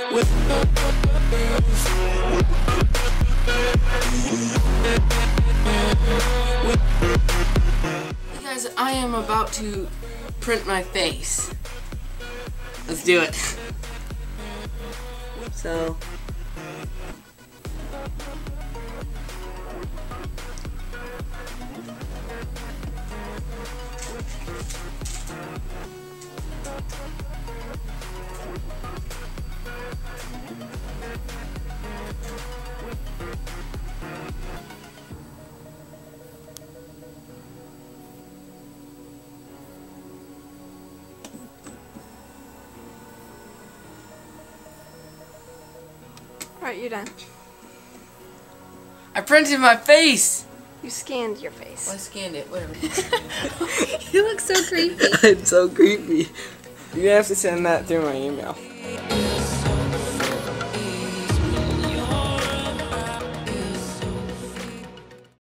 Hey guys, I am about to print my face. Let's do it. So Alright, you're done. I printed my face! You scanned your face. Well, I scanned it, whatever. You look so creepy. It's so creepy. You're gonna have to send that through my email.